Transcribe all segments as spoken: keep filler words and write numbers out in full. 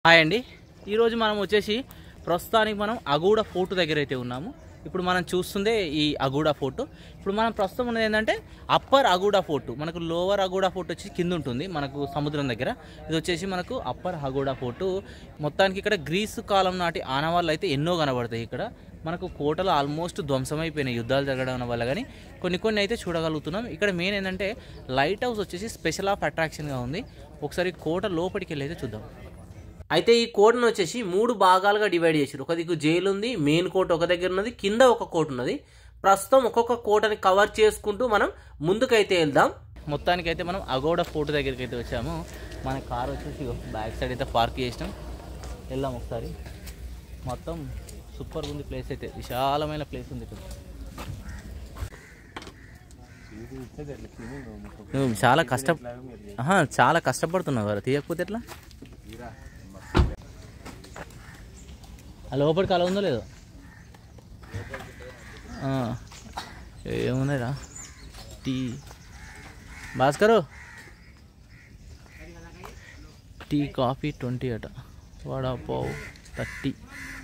Hi అండి, ఈరోజు మనం వచ్చేసి ప్రస్తుతానికి మనం అగూడా ఫోర్ట్ దగ్గర అయితే ఉన్నాము. ఇప్పుడు మనం చూస్తుందే ఈ అగూడా ఫోర్ట్. ఇప్పుడు మనం ప్రస్తుతం ఉన్నది ఏంటంటే అప్పర్ అగూడా ఫోర్ట్. మనకు లోవర్ అగూడా ఫోర్ట్ వచ్చి కింద ఉంటుంది మనకు సముద్రం దగ్గర. ఇది వచ్చేసి మనకు అప్పర్ అగూడా ఫోర్ట్. మొత్తానికి ఇక్కడ గ్రీసు కాలం నాటి ఆనవాళ్ళు అయితే ఎన్నో కనబడతాయి. ఇక్కడ మనకు కోటలు ఆల్మోస్ట్ ధ్వంసమైపోయినాయి యుద్ధాలు జరగడం వల్ల, కానీ కొన్ని కొన్ని అయితే చూడగలుగుతున్నాం. ఇక్కడ మెయిన్ ఏంటంటే లైట్ హౌస్ వచ్చేసి స్పెషల్ ఆఫ్ అట్రాక్షన్గా ఉంది. ఒకసారి కోట లోపలికి వెళ్ళి అయితే చూద్దాం. అయితే ఈ కోటను వచ్చేసి మూడు భాగాలుగా డివైడ్ చేశారు. ఒక దిక్కు జైలు ఉంది, మెయిన్ కోట ఒక దగ్గర ఉన్నది, కింద ఒక కోట ఉన్నది. ప్రస్తుతం ఒక్కొక్క కోటని కవర్ చేసుకుంటూ మనం ముందుకైతే వెళ్దాం. మొత్తానికైతే మనం అగోడా ఫోర్ట్ దగ్గరికి అయితే వచ్చాము. మన కార్ వచ్చేసి బ్యాక్ సైడ్ అయితే పార్క్ చేసినాం. వెళ్దాం ఒకసారి. మొత్తం సూపర్ ఉంది ప్లేస్, అయితే విశాలమైన ప్లేస్ ఉంది ఇక్కడ. నువ్వు చాలా కష్ట చాలా కష్టపడుతున్నావు కదా, తీయకపోతే ఎట్లా? లోపలికి అలా ఉందో లేదో ఏమున్నాయిరా. Tea Bhaskar, tea coffee twenty అట, వడాపావ్ థర్టీ,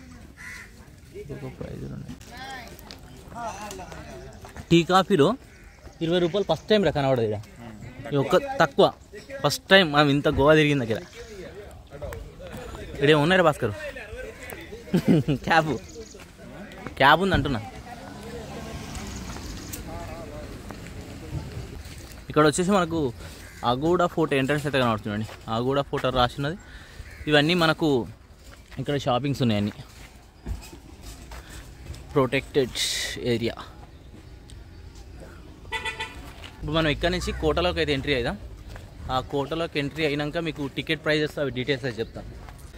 ఒక ప్రైజులు ఉన్నాయి. టీ కాఫీలో ఇరవై రూపాయలు ఫస్ట్ టైం రా కనబడదు ఇక్కడ, ఒక్క తక్కువ ఫస్ట్ టైం మనం ఇంత గోవా తిరిగిన దగ్గర. ఇక్కడ ఏమున్నాయిరా భాస్కరు? క్యాబ్ క్యాబ్ ఉంది అంటున్నా. ఇక్కడ వచ్చేసి మనకు అగూడా ఫోర్ట్ ఎంట్రన్స్ అయితే కనబడుతుందండి. అగూడా ఫోర్ట్ రాసినది. ఇవన్నీ మనకు ఇక్కడ షాపింగ్స్ ఉన్నాయన్నీ. Protected area. ఇప్పుడు మనం ఇక్కడ నుంచి కోటలోకి అయితే ఎంట్రీ అయిదాం. ఆ కోటలోకి ఎంట్రీ అయినాక మీకు టికెట్ ప్రైజెస్ అవి డీటెయిల్స్ అయితే చెప్తాను.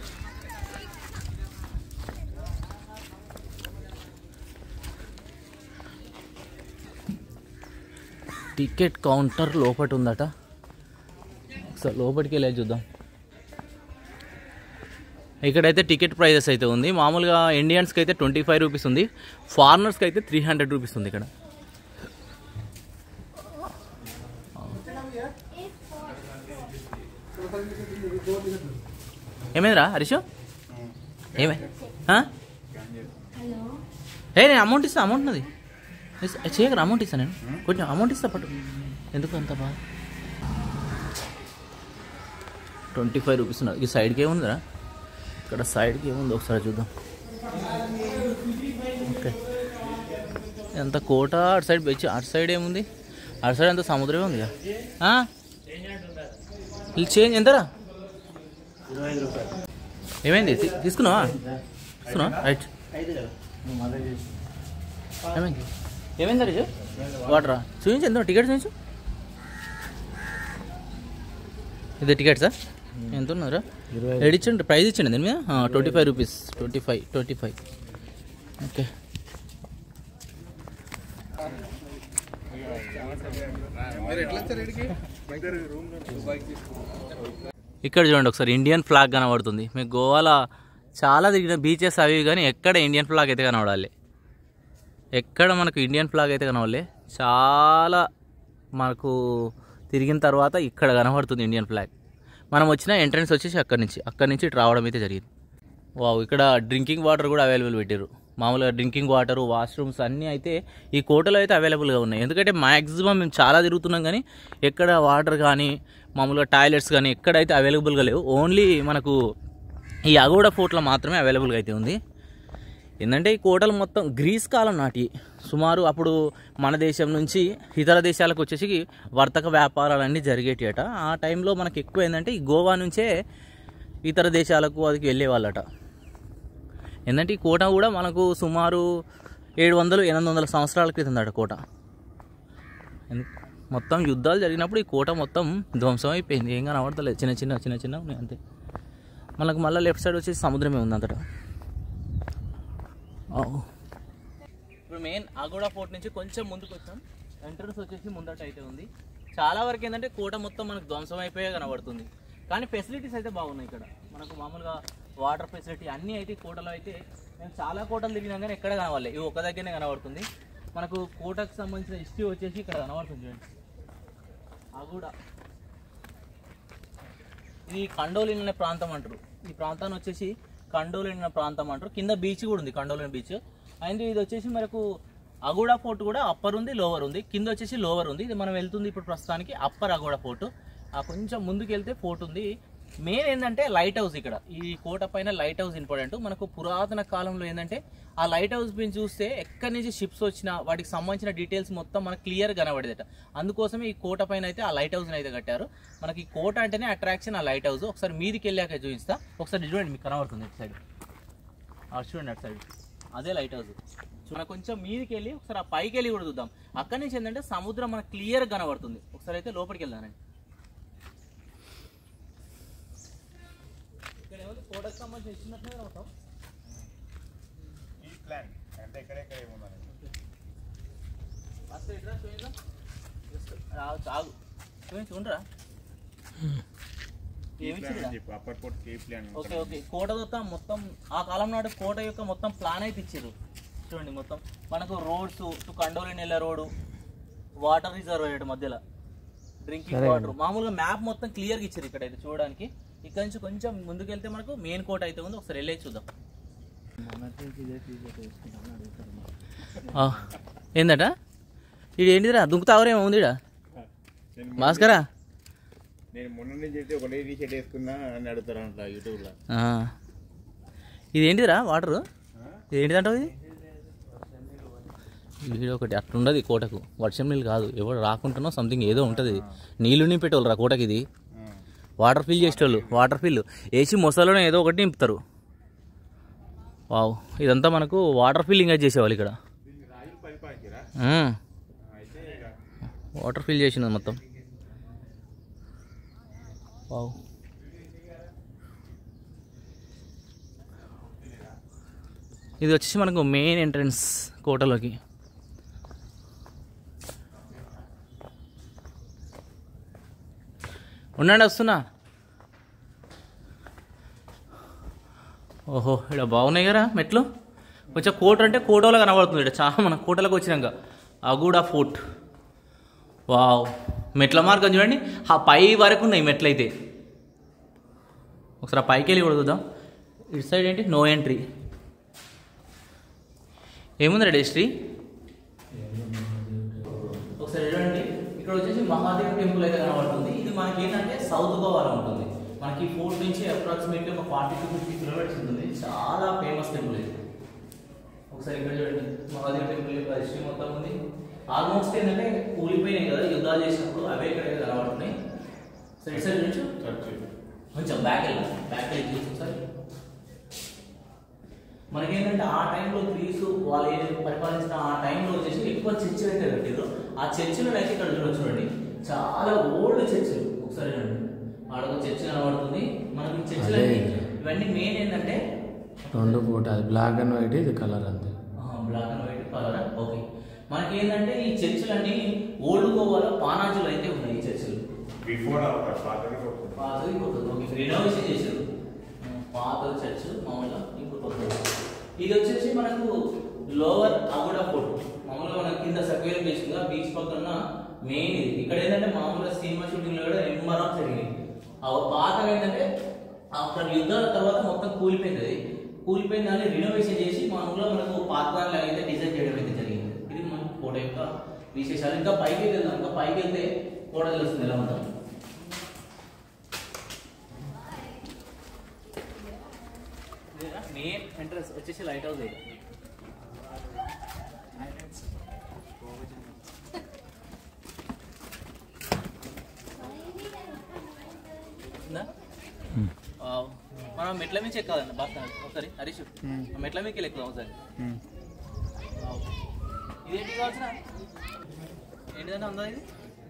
టికెట్ కౌంటర్ లోపటి ఉందట, ఒకసారి లోపలికి వెళ్ళి చూద్దాం. ఇక్కడైతే టికెట్ ప్రైజెస్ అయితే ఉంది. మామూలుగా ఇండియన్స్కి అయితే ట్వంటీ ఫైవ్ రూపీస్ ఉంది, ఫారినర్స్కి అయితే త్రీ హండ్రెడ్ రూపీస్ ఉంది ఇక్కడ. ఏమైందిరా హరీష్? ఏమై ఏ నేను అమౌంట్ ఇస్తా, అమౌంట్ ఉన్నది చేయకరా, అమౌంట్ ఇస్తాను నేను, కొంచెం అమౌంట్ ఇస్తా పట్టు. ఎందుకు అంత బాగా? ట్వంటీ ఫైవ్ రూపీస్ ఉన్నది. ఈ సైడ్కి ఏముందిరా? ఇక్కడ సైడ్కి ఏముంది ఒకసారి చూద్దాం. ఓకే, ఎంత కోట అటు సైడ్ వచ్చి, అటు సైడ్ ఏముంది? అటు సైడ్ అంత సముద్రమే ఉంది. చేంజ్ ఎంతరా? ఏమైంది? తీసుకున్నావా? తీసుకున్నావా? రైట్. ఏమైంది? ఏమైంది రీజు? వాటరా? చూపించు, ఎంత టికెట్ చూపించు. ఇది టికెట్సా? ఎంత ఉన్నారా? ఎడిచండి, ప్రైజ్ ఇచ్చిండి దీని మీద. Twenty five rupees twenty five twenty five okay. ఇక్కడ చూడండి ఒకసారి, ఇండియన్ ఫ్లాగ్ కనబడుతుంది. మీకు గోవాలో చాలా తిరిగిన బీచెస్ అవి, కానీ ఎక్కడ ఇండియన్ ఫ్లాగ్ అయితే కనబడాలి. ఎక్కడ మనకు ఇండియన్ ఫ్లాగ్ అయితే కనబడలే. చాలా మనకు తిరిగిన తర్వాత ఇక్కడ కనబడుతుంది ఇండియన్ ఫ్లాగ్. మనం వచ్చిన ఎంట్రన్స్ వచ్చేసి అక్కడి నుంచి అక్కడి నుంచి ఇటు రావడం అయితే జరిగింది. వావ్, ఇక్కడ డ్రింకింగ్ వాటర్ కూడా అవైలబుల్ పెట్టారు. మామూలుగా డ్రింకింగ్ వాటరు, వాష్రూమ్స్ అన్నీ అయితే ఈ కోటలో అయితే అవైలబుల్గా ఉన్నాయి. ఎందుకంటే మ్యాక్సిమం మేము చాలా తిరుగుతున్నాం, కానీ ఎక్కడ వాటర్ కానీ మామూలుగా టాయిలెట్స్ కానీ ఎక్కడైతే అవైలబుల్గా లేవు. ఓన్లీ మనకు ఈ అగోడా ఫోర్ట్లో మాత్రమే అవైలబుల్గా అయితే ఉంది. ఏంటంటే ఈ కోటలు మొత్తం గ్రీస్ కాలం నాటి, సుమారు అప్పుడు మన దేశం నుంచి ఇతర దేశాలకు వచ్చేసి వర్తక వ్యాపారాలన్నీ జరిగేటివట. ఆ టైంలో మనకు ఎక్కువ ఏంటంటే ఈ గోవా నుంచే ఇతర దేశాలకు అదికి వెళ్ళేవాళ్ళట. ఏంటంటే ఈ కోట కూడా మనకు సుమారు ఏడు వందలు ఎనిమిది వందల సంవత్సరాల క్రితం అట కోట. మొత్తం యుద్ధాలు జరిగినప్పుడు ఈ కోట మొత్తం ధ్వంసం అయిపోయింది. ఏం కనబడతలేదు, చిన్న చిన్న చిన్న చిన్న ఉన్నాయి అంతే. మనకు మళ్ళీ లెఫ్ట్ సైడ్ వచ్చేసి సముద్రమే ఉంది అంతటా. ఇప్పుడు మెయిన్ అగోడా ఫోర్ట్ నుంచి కొంచెం ముందుకు వచ్చాం. ఎంట్రన్స్ వచ్చేసి ముందట అయితే ఉంది. చాలా వరకు ఏంటంటే కోట మొత్తం మనకు ధ్వంసం అయిపోయే కనబడుతుంది, కానీ ఫెసిలిటీస్ అయితే బాగున్నాయి ఇక్కడ. మనకు మామూలుగా వాటర్ ఫెసిలిటీ అన్నీ అయితే కోటలో అయితే మేము చాలా కోటలు తిరిగినాం, కానీ ఎక్కడ కనబడలేదు. ఇవి ఒక దగ్గరనే కనబడుతుంది. మనకు కోటకు సంబంధించిన హిస్టరీ వచ్చేసి ఇక్కడ కనబడుతుంది చూడండి. అగోడా ఇది కండోలిన్ అనే ప్రాంతం అంటారు. ఈ ప్రాంతాన్ని వచ్చేసి కండోలిన ప్రాంతం అంటారు. కింద బీచ్ కూడా ఉంది, కండోలిన బీచ్. అండ్ ఇది వచ్చేసి మనకు అగోడా ఫోర్ట్ కూడా అప్పర్ ఉంది, లోవర్ ఉంది. కింద వచ్చేసి లోవర్ ఉంది. ఇది మనం వెళ్తుంది ఇప్పుడు ప్రస్తుతానికి అప్పర్ అగోడా ఫోర్ట్. ఆ కొంచెం ముందుకు వెళ్తే ఫోర్ట్ ఉంది. మెయిన్ ఏంటంటే లైట్ హౌస్. ఇక్కడ ఈ కోట పైన లైట్ హౌస్ ఇంపార్టెంట్. మనకు పురాతన కాలంలో ఏంటంటే ఆ లైట్ హౌస్ పైన చూస్తే ఎక్కడి నుంచి షిప్స్ వచ్చినా వాటికి సంబంధించిన డీటెయిల్స్ మొత్తం మనకు క్లియర్ కనబడేదట. అందుకోసమే ఈ కోట పైన అయితే ఆ లైట్ హౌస్ని అయితే కట్టారు. మనకి ఈ కోట అంటేనే అట్రాక్షన్ ఆ లైట్ హౌస్. ఒకసారి మీదికి వెళ్ళాక చూపిస్తా. ఒకసారి చూడండి, మీకు కనబడుతుంది అటు సైడ్. అటు చూడండి, అటు సైడ్ అదే లైట్ హౌస్. మనం కొంచెం మీదికి వెళ్ళి ఒకసారి ఆ పైకి వెళ్ళి కూడా చూద్దాం. అక్కడి నుంచి ఏంటంటే సముద్రం మనకు క్లియర్ కనబడుతుంది. ఒకసారి అయితే లోపలికి వెళ్దానండి. ఇక్కడ ఏమో కోటకు సంబంధించి ఇచ్చినట్లే అవుతాం. ఈ ప్లాన్ అంటే ఎక్కడెక్కడ ఏముందని అసలు ఇట్లా చూద్దాం. ఆగు చూపించి ఉండరా. ఓకే ఓకే కోట మొత్తం మొత్తం ఆ కాలం నాటి కోట యొక్క మొత్తం ప్లాన్ అయితే ఇచ్చారు. చూడండి, మొత్తం మనకు రోడ్స్ టు కండోలిన్ వెళ్ళే రోడ్డు, వాటర్ రిజర్వాయర్ మధ్యలో డ్రింకింగ్ వాటర్, మామూలుగా మ్యాప్ మొత్తం క్లియర్గా ఇచ్చారు ఇక్కడ అయితే చూడడానికి. ఇక్కడ నుంచి కొంచెం ముందుకు వెళ్తే మనకు మెయిన్ కోట అయితే ఉంది. ఒకసారి వెళ్ళే చూద్దాం. ఏందట ఇది ఏంటిదిరా దుంకుతావరేమో ఉంది భాస్కరా. నేను మొన్న నుంచి అయితే ఒక టీ షర్ట్ వేసుకున్నా అని అడుగుతారంట యూట్యూబ్లో. ఇది ఏంటిదిరా వాటరు, ఇది ఏంటిదంటావు? ఇది వీడియో ఒకటి అట్లుండదు కోటకు, వర్షం నీళ్ళు కాదు, ఎవరు రాకుంటున్నా సంథింగ్ ఏదో ఉంటుంది. నీళ్ళు నింపేటోళ్ళు రా కోటకి. ఇది వాటర్ ఫిల్ చేసేటోళ్ళు, వాటర్ ఫిల్ వేసి మొసలోనే ఏదో ఒకటి నింపుతారు. వావ్, ఇదంతా మనకు వాటర్ ఫిల్లింగ్ అయితే చేసేవాళ్ళు ఇక్కడ. వాటర్ ఫిల్ చేసినది మొత్తం. వావ్, ఇది వచ్చేసి మనకు మెయిన్ ఎంట్రన్స్ కోటలోకి. ఉండండి వస్తున్నా. ఓహో, ఇక్కడ బాగున్నాయి కదా మెట్లు. కొంచెం కోట అంటే కోటలో కనబడుతుంది ఇక్కడ చాలా. మన కోటలకు వచ్చినాక అగోడా ఫోర్ట్. వావ్, మెట్ల మార్గం చూడండి, ఆ పై వరకు ఉన్నాయి మెట్లు అయితే. ఒకసారి పైకి వెళ్ళి కూడా చూద్దాం. ఇటు సైడ్ ఏంటి, నో ఎంట్రీ. ఏముంది రెడీ హిస్టరీ ఒకసారి చూడండి. ఇక్కడ వచ్చేసి మహాదేవ్ టెంపుల్ అయితే కనబడుతుంది. ఇది మనకి ఏంటంటే సౌత్ గోవాలో ఉంటుంది. మనకి ఫోర్ట్ నుంచి అప్రాక్సిమేట్లీ ఒక ఫార్టీ టు ఫిఫ్టీ కిలోమీటర్స్ ఉంటుంది. చాలా ఫేమస్ టెంపుల్ ఇది. ఒకసారి ఇక్కడ చూడండి, మహాదేవ్ టెంపుల్ యొక్క హిస్టరీ మొత్తం ఉంది. ఆల్మోస్ట్ ఏంటంటే కూలిపోయినాయి కదా యుద్ధాలు చేసినప్పుడు, అవే ఇక్కడైతే కనబడుతున్నాయి. సరే ఇటు సైడ్ నుంచి కొంచెం బ్యాక్ వెళ్ళి బ్యాక్ వెళ్ళి చూసి సార్. మనకేంటంటే ఆ టైంలో గ్రీసు వాళ్ళు ఏం పరిపాలించిన ఆ టైంలో వచ్చేసి ఎక్కువ చర్చిలు అయితే కట్టారు. ఆ చర్చిలను అయితే ఇక్కడ చూడొచ్చు చూడండి, చాలా ఓల్డ్ చర్చిలు. ఒకసారి చూడండి, ఆడొక చర్చ్ కనబడుతుంది మనకి. చర్చిలు ఇవన్నీ మెయిన్ ఏంటంటే రెండు పూట బ్లాక్ అండ్ వైట్, ఇది కలర్ అంతే. Black and white colour. Okay, మనకి ఏంటంటే ఈ చర్చిలన్నీ ఓల్డ్ గోవాలో పానాజులు అయితే ఉన్నాయి. ఈ చర్చిలు పాతది కొత్తది. ఓకే, రినోవేషన్ చేశారు. పాత చర్చ్ మామూలుగా ఇప్పుడు కొత్తది. ఇది వచ్చేసి మనకు లోవర్ అగోడా ఫోర్ట్. మామూలుగా మనం కింద సక్వేర్ బీచ్ కదా, బీచ్ పక్కన మెయిన్ ఇది. ఇక్కడ ఏంటంటే మామూలుగా సినిమా షూటింగ్ లో కూడా నెంబర్ ఆఫ్ జరిగింది. పాతగా ఏంటంటే అక్కడ యుద్ధాల తర్వాత మొత్తం కూలిపోయింది. కూలిపోయిన దాన్ని రినోవేషన్ చేసి మామూలుగా మనకు పాతదానిలో అయితే డిజైన్ చేయడం అయితే జరిగింది. ఇది మన కోట యొక్క విశేషాలు. ఇంకా పైకి వెళ్దాం. ఇంకా పైకి వెళ్తే కోట తెలుస్తుంది ఎలా ఉంటాం. మెయిన్ ఎంట్రన్స్ వచ్చేసి లైట్ హౌస్. మనం మెట్ల మీద ఎక్కాలండి బాగా. ఒకసారి హరీష్ మెట్ల మీదకి ఎక్కుదాం ఒకసారి. ఇదేంటి కావాల్సిన ఏంటిదంటే అందా ఇది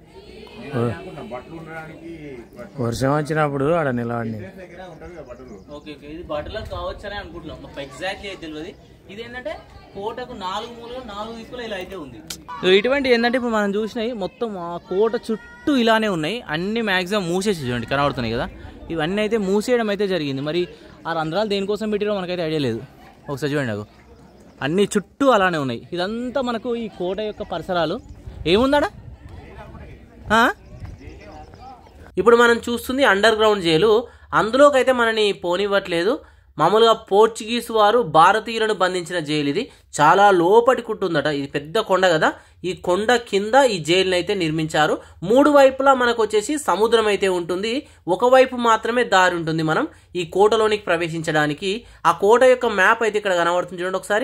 వర్షం వచ్చినప్పుడు ఆడ నిలబడి. ఓకే ఓకే, ఇది బట్టలకు కావచ్చు అని అనుకుంటున్నాం. ఎగ్జాక్ట్లీ అయితే తెలియదు. ఇది ఏంటంటే కోటకు నాలుగు మూలలో నాలుగు దిక్కులు ఇలా అయితే ఉంది. ఇటువంటి ఏంటంటే ఇప్పుడు మనం చూసినాయి మొత్తం ఆ కోట చుట్టూ ఇలానే ఉన్నాయి. అన్ని మ్యాక్సిమం మూసేసి చూడండి కనబడుతున్నాయి కదా. ఇవన్నీ అయితే మూసేయడం అయితే జరిగింది. మరి ఆ రంధ్రాలు దేనికోసం పెట్టారో మనకైతే ఐడియా లేదు. ఒకసారి చూడండి, నాకు అన్ని చుట్టూ అలానే ఉన్నాయి. ఇదంతా మనకు ఈ కోట యొక్క పరిసరాలు. ఏముందాడా? ఇప్పుడు మనం చూస్తుంది అండర్ గ్రౌండ్ జైలు. అందులోకి అయితే మనని పోనివ్వట్లేదు. మామూలుగా పోర్చుగీస్ వారు భారతీయులను బంధించిన జైలు ఇది. చాలా లోపటి కుట్టుందట. ఇది పెద్ద కొండ కదా, ఈ కొండ కింద ఈ జైలుని అయితే నిర్మించారు. మూడు వైపులా మనకు వచ్చేసి సముద్రం అయితే ఉంటుంది. ఒకవైపు మాత్రమే దారి ఉంటుంది మనం ఈ కోటలోనికి ప్రవేశించడానికి. ఆ కోట యొక్క మ్యాప్ అయితే ఇక్కడ కనబడుతుంది చూడండి ఒకసారి.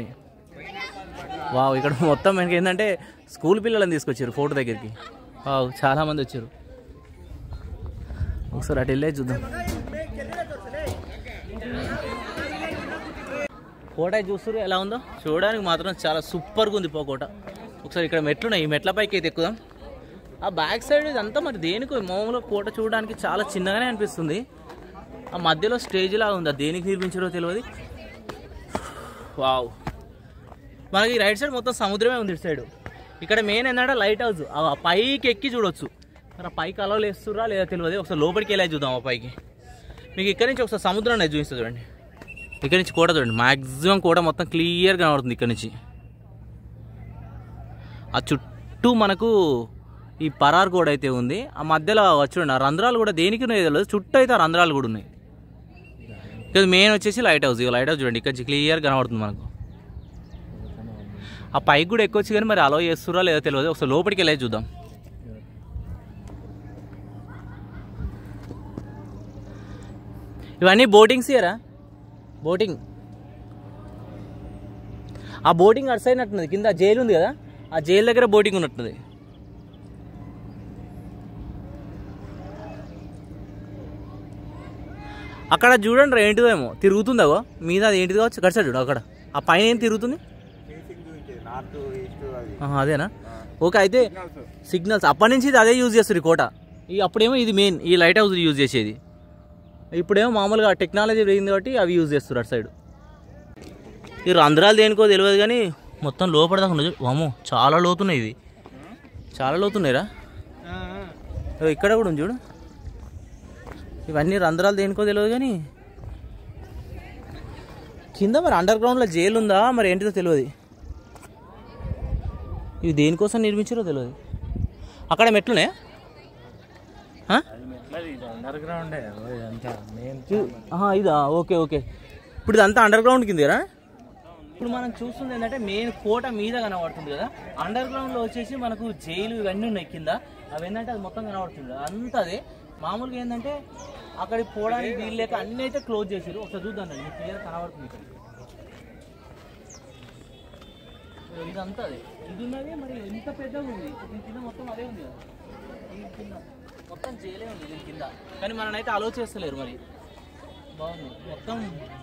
వావ్, ఇక్కడ మొత్తం మనకి ఏంటంటే స్కూల్ పిల్లలని తీసుకొచ్చారు ఫోటో దగ్గరికి. వావ్, చాలామంది వచ్చారు. ఒకసారి అటు వెళ్ళే చూద్దాం. కోట చూస్తారు ఎలా ఉందో, చూడడానికి మాత్రం చాలా సూపర్గా ఉంది పో కోట. ఒకసారి ఇక్కడ మెట్లు ఉన్నాయి, ఈ మెట్ల పైకి అయితే ఎక్కుదాం. ఆ బ్యాక్ సైడ్ ఇదంతా మరి దేనికి మామూలుగా కోట చూడడానికి చాలా చిన్నగానే అనిపిస్తుంది. ఆ మధ్యలో స్టేజ్ లాగా ఉంది, దేనికి నిర్మించారో తెలియదు. వావ్, మనకి రైట్ సైడ్ మొత్తం సముద్రమే ఉంది. ఇటు సైడ్ ఇక్కడ మెయిన్ ఏంటంటే లైట్ హౌస్. ఆ పైకి ఎక్కి చూడొచ్చు. మరి ఆ పైకి అలవలు వేస్తురా లేదా తెలియదు. ఒకసారి లోపలికి వెళ్ళి చూద్దాం. ఆ పైకి మీకు ఇక్కడ నుంచి ఒకసారి సముద్రం అనేది చూపిస్తుంది చూడండి. ఇక్కడ నుంచి కోట చూడండి, మ్యాక్సిమం కోట మొత్తం క్లియర్గా కనబడుతుంది ఇక్కడ నుంచి. ఆ చుట్టూ మనకు ఈ పరార్ కోడ అయితే ఉంది. ఆ మధ్యలో చూడండి ఆ రంధ్రాలు కూడా దేనికి ఉన్నాయి తెలియదు, చుట్టూ అయితే ఆ రంధ్రాలు కూడా ఉన్నాయి. ఇక్కడ మెయిన్ వచ్చేసి లైట్ హౌస్. ఇక లైట్ హౌస్ చూడండి, ఇక్కడ నుంచి క్లియర్గా కనబడుతుంది మనకు. ఆ పైకి కూడా ఎక్కొచ్చు కానీ మరి అలో చేస్తురా లేదో తెలియదు. ఒకసారి లోపలికి వెళ్ళి చూద్దాం. ఇవన్నీ బోటింగ్స్ ఇయరా, బోటింగ్. ఆ బోటింగ్ అటు సైడ్ ఉన్నట్టున్నది, కింద జైలు ఉంది కదా, ఆ జైలు దగ్గర బోటింగ్ ఉన్నట్టున్నది. అక్కడ చూడండి ఏంటిదేమో తిరుగుతుందో మీద, అది ఏంటిది కావచ్చు. గడిచాడు చూడు అక్కడ ఆ పైన ఏం తిరుగుతుంది. అదేనా, ఓకే. అయితే సిగ్నల్స్ అప్పటి నుంచి ఇది అదే యూజ్ చేస్తారు ఈ కోట. ఈ అప్పుడేమో ఇది మెయిన్ ఈ లైట్ హౌస్ యూజ్ చేసేది. ఇప్పుడేమో మామూలుగా టెక్నాలజీ పెరిగింది కాబట్టి అవి యూజ్ చేస్తారు అటు సైడ్. ఈ రంధ్రాలు దేనికో తెలియదు కానీ మొత్తం లోపల దాకా ఉండదు. వామో, చాలా లోతున్నాయి, ఇది చాలా లోతున్నాయిరా. ఇక్కడ కూడా ఉంది చూడు. ఇవన్నీ రంధ్రాలు దేనికో తెలియదు కానీ కింద మరి అండర్ గ్రౌండ్లో జైలు ఉందా మరి ఏంటిదో తెలియదు. ఇవి దేనికోసం నిర్మించారో తెలియదు. అక్కడ మెట్లునే అండర్ గ్రౌండ్ ఇదా, ఓకే ఓకే. ఇప్పుడు ఇదంతా అండర్ గ్రౌండ్ కిందరా. ఇప్పుడు మనం చూస్తుంది ఏంటంటే మెయిన్ కోట మీద కనబడుతుంది కదా, అండర్ గ్రౌండ్లో వచ్చేసి మనకు జైలు ఇవన్నీ ఉన్నాయి కింద. అవి ఏంటంటే అది మొత్తం కనబడుతుంది అంతా. అదే మామూలుగా ఏంటంటే అక్కడికి పోవడానికి వీలు లేక అన్నీ అయితే క్లోజ్ చేసారు. ఒకసారి చూద్దాం, మీకు క్లియర్ కనబడుతుంది ఇక్కడ. ఇదంతా అదే, ఇది ఉన్నది మరి ఎంత పెద్దగా ఉంది. దీని కింద మొత్తం అదే ఉంది కదా, దీని కింద మొత్తం జైలే ఉంది దీని కింద. కానీ మనల్ని అయితే అలో చేస్తలేరు. మరి బాగుంది మొత్తం,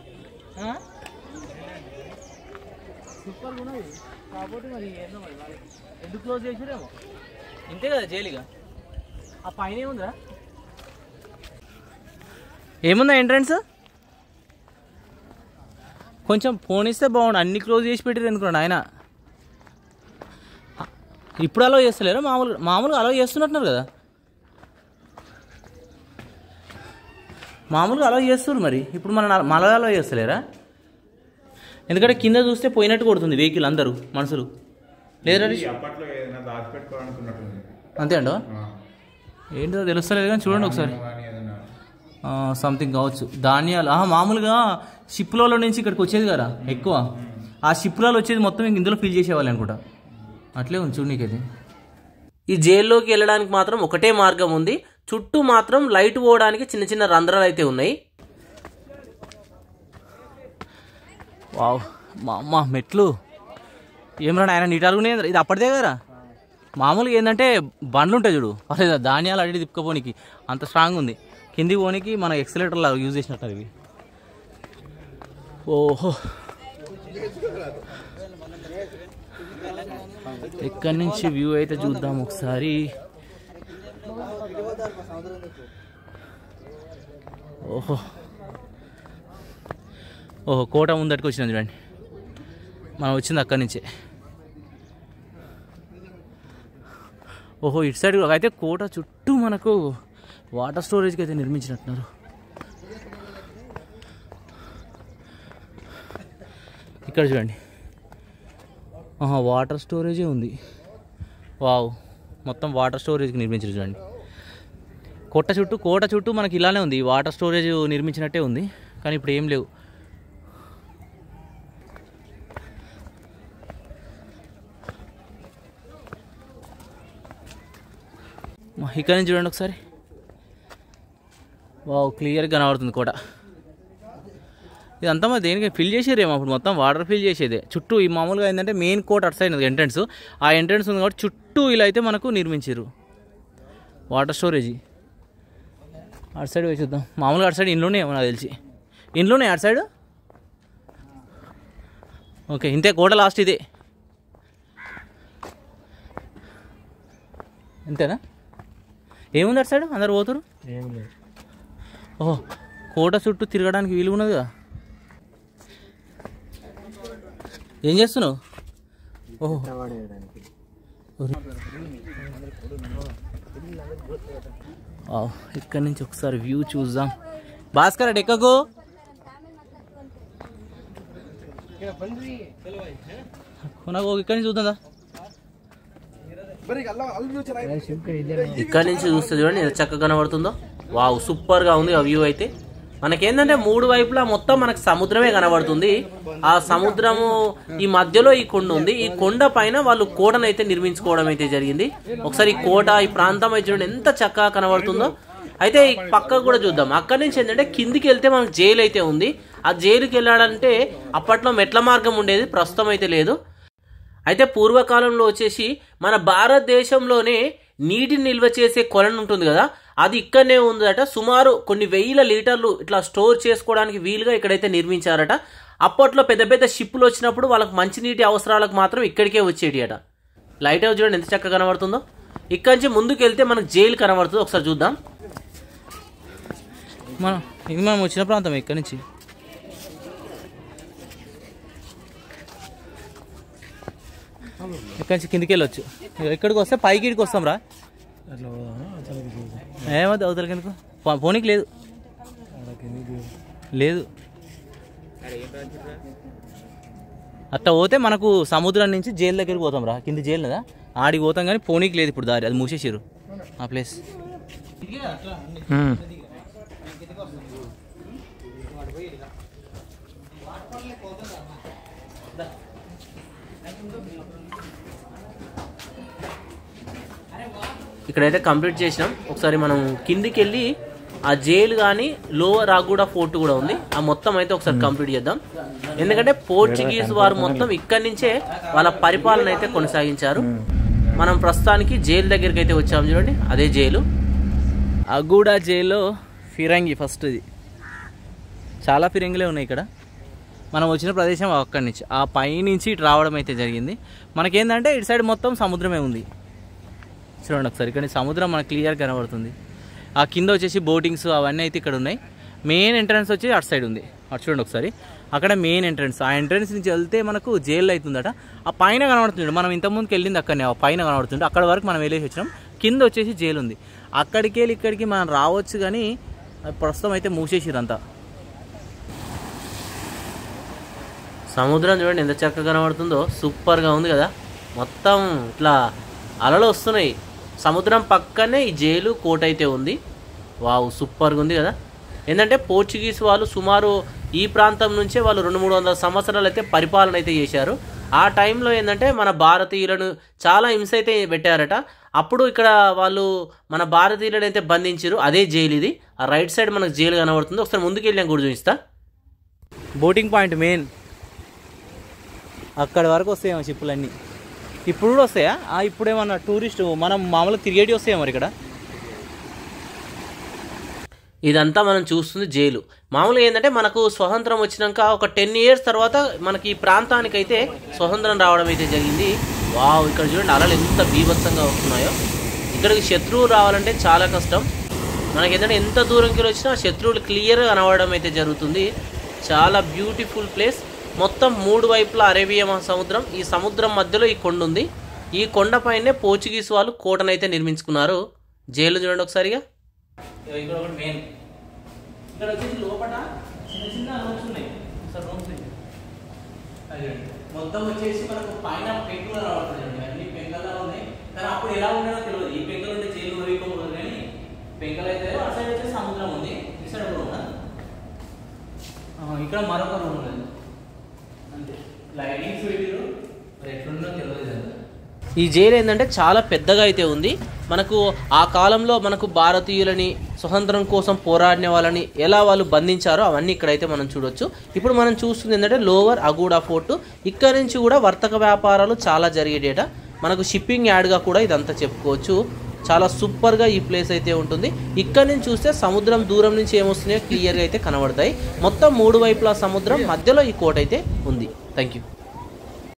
సూపర్గా ఉన్నది. కాబట్టి మరి ఏందో మరి వాళ్ళు ఎందుకు క్లోజ్ చేసారేమో. ఇంతే కదా జైలుగా. ఆ పైన ఏముందా, ఏముందా ఎంట్రన్స్. కొంచెం ఫోన్ ఇస్తే బాగుండు, అన్ని క్లోజ్ చేసి పెట్టారు ఎందుకున్నాడు ఆయన. ఇప్పుడు అలో చేస్తలేరు, మామూలుగా మామూలుగా అలో చేస్తున్నట్టున్నారు కదా, మామూలుగా అలో చేస్తున్నారు. మరి ఇప్పుడు మన మళ్ళీ అలో చేస్తలేరా? ఎందుకంటే కింద చూస్తే పోయినట్టు కొడుతుంది వెహికల్ అందరూ మనుషులు. లేదా అంతే అండి, ఏంటో తెలుస్తలేదు కానీ చూడండి ఒకసారి. సంథింగ్ కావచ్చు, ధాన్యాలు. మామూలుగా షిప్లలో నుంచి ఇక్కడికి వచ్చేది కదా ఎక్కువ, ఆ షిప్లలో వచ్చేది మొత్తం ఇంక ఇందులో ఫిల్ చేసేవాళ్ళు అనుకుంటా. అట్లే ఉంది చూడు నీకైతే. ఈ జైల్లోకి వెళ్ళడానికి మాత్రం ఒకటే మార్గం ఉంది. చుట్టూ మాత్రం లైట్ పోవడానికి చిన్న చిన్న రంధ్రాలు అయితే ఉన్నాయి. వావ్, మా అమ్మ మెట్లు ఏమరా ఆయన నీటాలుగానే. ఇది అప్పటిదే కదా, మామూలుగా ఏంటంటే బండ్లు ఉంటాయి చూడు, పర్లేదు ధాన్యాలు అడిగి తిప్పుకపోనికి అంత స్ట్రాంగ్ ఉంది. కిందికి పోనీకి మన ఎక్సలేటర్లా యూజ్ చేసినట్టు ఇవి. ఓహో, ఎక్కడి నుంచి వ్యూ అయితే చూద్దాం ఒకసారి. ఓహో ఓహో కోట ముందటికి వచ్చినాం చూడండి. మనం వచ్చింది అక్కడి నుంచే. ఓహో, ఇటు సైడ్ అయితే కోట చుట్టూ మనకు వాటర్ స్టోరేజ్కి అయితే నిర్మించినట్టున్నారు. ఇక్కడ చూడండి, వాటర్ స్టోరేజే ఉంది. వావ్, మొత్తం వాటర్ స్టోరేజ్కి నిర్మించారు చూడండి. కోట చుట్టూ కోట చుట్టూ మనకి ఇలానే ఉంది, వాటర్ స్టోరేజ్ నిర్మించినట్టే ఉంది, కానీ ఇప్పుడు ఏం లేవు. ఇక్కడ నుంచి చూడండి ఒకసారి, వావ్ క్లియర్గా కనబడుతుంది కోట. ఇదంతా మరి దేనికి ఫిల్ చేసేరేమో, అప్పుడు మొత్తం వాటర్ ఫిల్ చేసేదే. చుట్టూ ఈ మామూలుగా ఏంటంటే మెయిన్ కోట అటు సైడ్ ఎంట్రన్స్, ఆ ఎంట్రన్స్ ఉంది కాబట్టి చుట్టూ ఇలా అయితే మనకు నిర్మించారు వాటర్ స్టోరేజ్. అటు సైడ్ పోయి చూద్దాం. మామూలుగా అటు సైడ్ ఇంట్లోనే నాకు తెలిసి, ఇంట్లోనే అటు సైడ్. ఓకే ఇంతే కోట లాస్ట్ ఇదే, ఇంతేనా? ఏముంది అటు సైడ్? అందరు పోతురు. ఓహో కోట చుట్టూ తిరగడానికి వీలు ఉన్నది కదా. ఏం చేస్తున్నావు? ఓహో ఇక్కడ నుంచి ఒకసారి వ్యూ చూద్దాం. భాస్కర్ అటు ఎక్కకు. నాకు ఇక్కడ నుంచి చూద్దా, ఇక్కడ నుంచి చూస్తే చూడండి ఎంత చక్కగా కనబడుతుందో. వావ్ సూపర్ గా ఉంది ఆ వ్యూ అయితే. మనకేంటంటే మూడు వైపులా మొత్తం మనకు సముద్రమే కనబడుతుంది. ఆ సముద్రము ఈ మధ్యలో ఈ కొండ ఉంది. ఈ కొండ పైన వాళ్ళు కోటను అయితే నిర్మించుకోవడం అయితే జరిగింది. ఒకసారి ఈ కోట ఈ ప్రాంతం అయితే చూడండి ఎంత చక్కగా కనబడుతుందో. అయితే ఈ పక్కకు కూడా చూద్దాం. అక్కడి నుంచి ఏంటంటే కిందికి వెళ్తే మనకు జైలు అయితే ఉంది. ఆ జైలుకి వెళ్ళాలంటే అప్పట్లో మెట్ల మార్గం ఉండేది, ప్రస్తుతం అయితే లేదు. అయితే పూర్వకాలంలో వచ్చేసి మన భారతదేశంలోనే నీటిని నిల్వ చేసే కొలను ఉంటుంది కదా, అది ఇక్కడనే ఉందట. సుమారు కొన్ని వేల లీటర్లు ఇట్లా స్టోర్ చేసుకోవడానికి వీలుగా ఇక్కడైతే నిర్మించారట. అప్పట్లో పెద్ద పెద్ద షిప్పులు వచ్చినప్పుడు వాళ్ళకి మంచినీటి అవసరాలకు మాత్రం ఇక్కడికే వచ్చేటి అట. లైట్ హౌస్ చూడండి ఎంత చక్కగా కనబడుతుందో. ఇక్కడి నుంచి ముందుకు వెళ్తే మనకు జైలు కనబడుతుంది, ఒకసారి చూద్దాం. మనం ఇది మనం వచ్చిన ప్రాంతం. ఇక్కడి నుంచి ఇక్కడి నుంచి కిందికి వెళ్ళొచ్చు. ఇక్కడికి వస్తే పైకి ఇక్కడికి వస్తాం రా. ఏమవుతుంది అవతలకి ఎందుకు పోనీకి లేదు లేదు అట్లా పోతే మనకు సముద్రం నుంచి జైలు దగ్గరికి పోతాం రా. కింది జైలు కదా, ఆడికి పోతాం కానీ పోనీకి లేదు ఇప్పుడు దారి, అది మూసేసారు ఆ ప్లేస్. ఇక్కడైతే కంప్లీట్ చేసినాం. ఒకసారి మనం కిందికి వెళ్ళి ఆ జైలు కానీ లోవర్ రాగూడ ఫోర్ట్ కూడా ఉంది, ఆ మొత్తం అయితే ఒకసారి కంప్లీట్ చేద్దాం. ఎందుకంటే పోర్చుగీస్ వారు మొత్తం ఇక్కడి నుంచే వాళ్ళ పరిపాలన అయితే కొనసాగించారు. మనం ప్రస్తుతానికి జైలు దగ్గరికి అయితే వచ్చాము చూడండి, అదే జైలు. అగూడ జైల్లో ఫిరంగి ఫస్ట్. ఇది చాలా ఫిరంగిలే ఉన్నాయి ఇక్కడ. మనం వచ్చిన ప్రదేశం అక్కడి నుంచి ఆ పై నుంచి ఇటు రావడం అయితే జరిగింది. మనకేంటంటే ఇటు సైడ్ మొత్తం సముద్రమే ఉంది. చూడండి ఒకసారి ఇక్కడ సముద్రం మనకు క్లియర్ కనబడుతుంది. ఆ కింద వచ్చేసి బోటింగ్స్ అవన్నీ అయితే ఇక్కడ ఉన్నాయి. మెయిన్ ఎంట్రన్స్ వచ్చి అటు సైడ్ ఉంది, అటు చూడండి ఒకసారి. అక్కడ మెయిన్ ఎంట్రన్స్, ఆ ఎంట్రన్స్ నుంచి వెళ్తే మనకు జైలు అవుతుందట. ఆ పైన కనబడుతుంది, మనం ఇంతకుముందుకు వెళ్ళింది అక్కడనే, ఆ పైన కనబడుతుంది. అక్కడ వరకు మనం వెళ్ళేసి వచ్చినాం. కింద వచ్చేసి జైలు ఉంది. అక్కడికి వెళ్ళి ఇక్కడికి మనం రావచ్చు కానీ ప్రస్తుతం అయితే మూసేసిరంతా. సముద్రం చూడండి ఎంత చక్కగా కనబడుతుందో, సూపర్గా ఉంది కదా. మొత్తం ఇట్లా అలలు వస్తున్నాయి. సముద్రం పక్కనే ఈ జైలు కోట అయితే ఉంది. వావ్ సూపర్గా ఉంది కదా. ఏంటంటే పోర్చుగీస్ వాళ్ళు సుమారు ఈ ప్రాంతం నుంచే వాళ్ళు రెండు మూడు వందల సంవత్సరాలు అయితే పరిపాలన అయితే చేశారు. ఆ టైంలో ఏంటంటే మన భారతీయులను చాలా హింస అయితే పెట్టారట. అప్పుడు ఇక్కడ వాళ్ళు మన భారతీయులను అయితే బంధించారు. అదే జైలు ఇది. ఆ రైట్ సైడ్ మనకు జైలు కనబడుతుంది. ఒకసారి ముందుకు వెళ్ళాం కూడా చూపిస్తా. బోటింగ్ పాయింట్ మెయిన్ అక్కడ వరకు వస్తాయేమో షిప్పులన్నీ. ఇప్పుడు కూడా వస్తాయా? ఇప్పుడేమన్నా టూరిస్ట్ మనం మామూలుగా తిరిగేటి వస్తాయో మరి ఇక్కడ. ఇదంతా మనం చూస్తుంది జైలు. మామూలుగా ఏంటంటే మనకు స్వతంత్రం వచ్చినాక ఒక టెన్ ఇయర్స్ తర్వాత మనకి ఈ ప్రాంతానికి అయితే స్వతంత్రం రావడం అయితే జరిగింది. వావ్ ఇక్కడ చూడండి అలలు ఎంత బీభత్సంగా వస్తున్నాయో. ఇక్కడికి శత్రువు రావాలంటే చాలా కష్టం. మనకి ఏంటంటే ఎంత దూరంకి వచ్చినా శత్రువులు క్లియర్గా కనబడడం అయితే జరుగుతుంది. చాలా బ్యూటిఫుల్ ప్లేస్. మొత్తం మూడు వైపులా అరేబియా మహాసముద్రం, ఈ సముద్రం మధ్యలో ఈ కొండ ఉంది. ఈ కొండ పైనే పోర్చుగీస్ వాళ్ళు కోటనైతే నిర్మించుకున్నారు. జైలు చూడండి ఒకసారిగా. ఇక్కడ ఒకటి మెయిన్, ఇక్కడ వచ్చేసి లోపల చిన్న చిన్న రూమ్స్ ఉన్నాయి. సార్ రూమ్స్ మొత్తం వచ్చేసి మనకు పైన పెంకులు రావట్లేదు. అన్ని పెంకల్లా ఉన్నాయి, కానీ అప్పుడు ఎలా ఉండేదో తెలియదు. ఈ పెంకులు ఉంటే జైలు వేయకపోదు కానీ పెంకలు అయితే అటు సైడ్ అయితే సముద్రం ఉంది, ఈ సైడ్ కూడా ఉన్నది. ఇక్కడ మరొక రూమ్ ఉన్నది అంతే. లైటింగ్స్ పెట్టిరు, మరి ఎట్లుందో తెలియదు. ఈ జైలు ఏంటంటే చాలా పెద్దగా అయితే ఉంది. మనకు ఆ కాలంలో మనకు భారతీయులని స్వతంత్రం కోసం పోరాడిన వాళ్ళని ఎలా వాళ్ళు బంధించారో అవన్నీ ఇక్కడైతే మనం చూడొచ్చు. ఇప్పుడు మనం చూస్తుంది ఏంటంటే లోవర్ అగూడా ఫోర్టు. ఇక్కడ నుంచి కూడా వర్తక వ్యాపారాలు చాలా జరిగేటట. మనకు షిప్పింగ్ యార్డ్గా కూడా ఇదంతా చెప్పుకోవచ్చు. చాలా సూపర్గా ఈ ప్లేస్ అయితే ఉంటుంది. ఇక్కడ నుంచి చూస్తే సముద్రం దూరం నుంచి ఏమొస్తున్నాయో క్లియర్గా అయితే కనబడతాయి. మొత్తం మూడు వైపులా సముద్రం, మధ్యలో ఈ కోట అయితే ఉంది. Thank you.